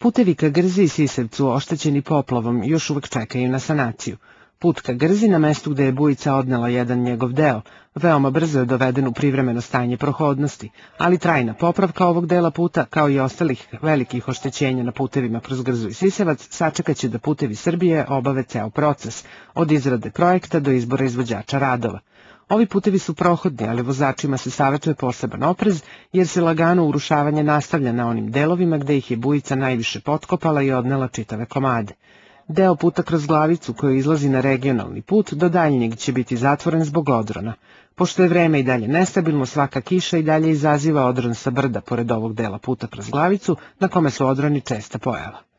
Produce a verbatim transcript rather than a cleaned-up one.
Putevi ka Grzi i Sisevcu oštećeni poplavom još uvek čekaju na sanaciju. Put ka Grzi, na mestu gde je bujica odnela jedan njegov deo, veoma brzo je doveden u privremeno stanje prohodnosti, ali trajna popravka ovog dela puta, kao i ostalih velikih oštećenja na putevima kroz Grzu i Sisevac, sačekaće da Putevi Srbije obave ceo proces, od izrade projekta do izbora izvođača radova. Ovi putevi su prohodni, ali vozačima se savetuje poseban oprez, jer se lagano urušavanje nastavlja na onim delovima gde ih je bujica najviše potkopala i odnela čitave komade. Deo puta kroz Glavicu koji izlazi na regionalni put do daljnjeg će biti zatvoren zbog odrona. Pošto je vreme i dalje nestabilno, svaka kiša i dalje izaziva odron sa brda pored ovog dela puta kroz Glavicu, na kome su odroni česta pojava.